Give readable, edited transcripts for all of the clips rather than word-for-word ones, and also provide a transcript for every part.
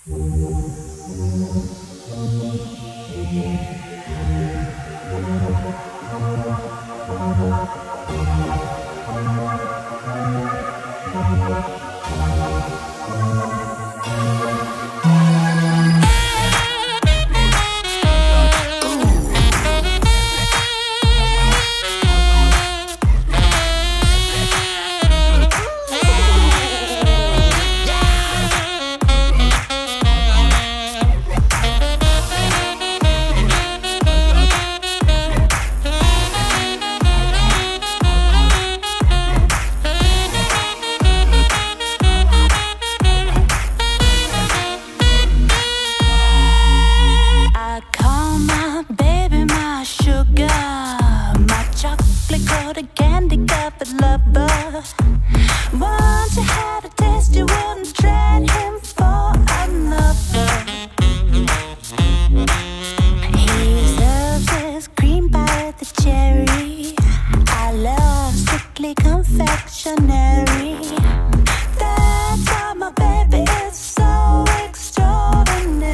Once you had a taste, you wouldn't trade him for another. He serves his cream pie with the cherry. I love Strictly Confectionery. That's why my baby is so extraordinary.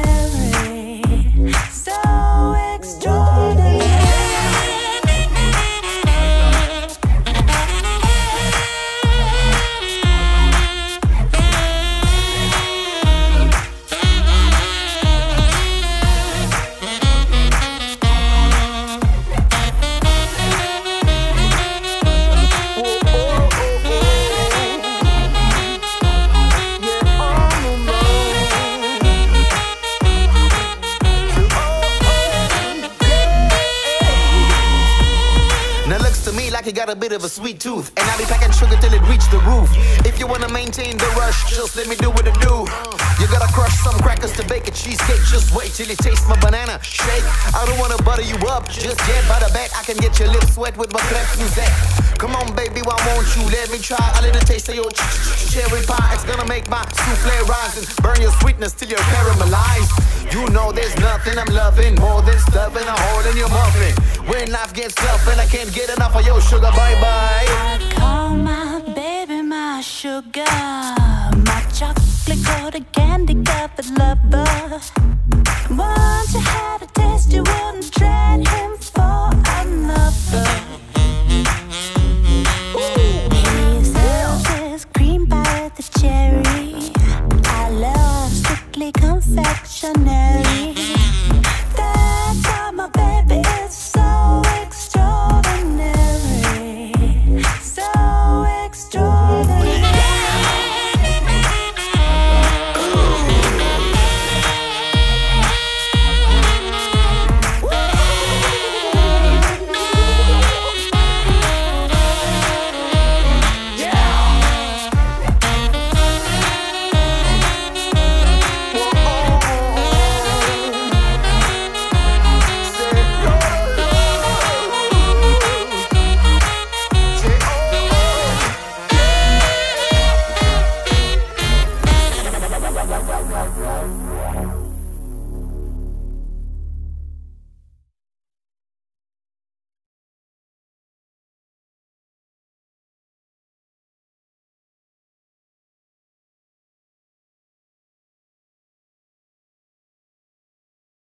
So extraordinary. Like he got a bit of a sweet tooth, and I'll be packing sugar till it reach the roof. If you wanna maintain the rush, just let me do what I do. You gotta crush some crackers to bake a cheesecake. Just wait till you taste my banana shake. I don't wanna butter you up just yet, but I bet I can get your lips wet with my crêpe musette. Come on, baby, why won't you let me try a little taste of your cherry pie? It's gonna make my souffle rise and burn your sweetness till you're caramelized. You know there's nothing I'm loving more than stuffing a hole in your muffin. When life gets tough and I can't get enough of your sugar, bye-bye. I call my baby my sugar, my chocolate-coated candy-covered lover. Once you had a taste, you wouldn't trade him for another. He serves his cream pie with the cherry. I love Strictly Confectionery.